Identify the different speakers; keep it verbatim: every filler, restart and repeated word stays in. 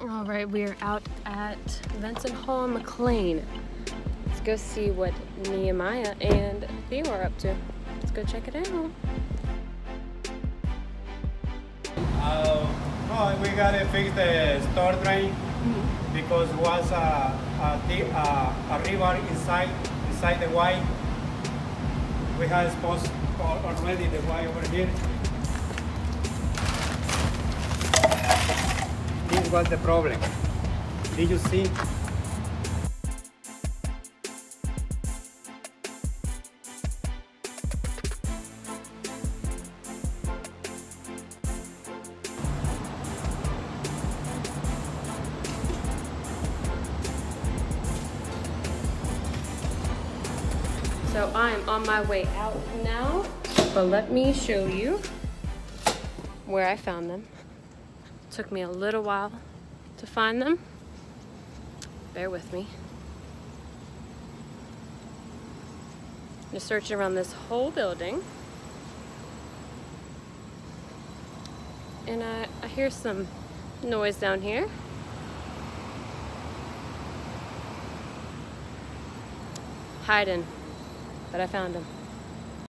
Speaker 1: All right, we are out at Vinson and McLean. Let's go see what Nehemiah and Theo are up to. Let's go check it out.
Speaker 2: Uh, well, we gotta fix the storm drain mm-hmm. because it was a, a, a, a river inside inside the Y. We have exposed already the Y over here. This was the problem. Did you see?
Speaker 1: So I'm on my way out now, but let me show you where I found them. It took me a little while to find them. Bear with me. Just searching around this whole building. And I, I hear some noise down here. Hiding. But I found him.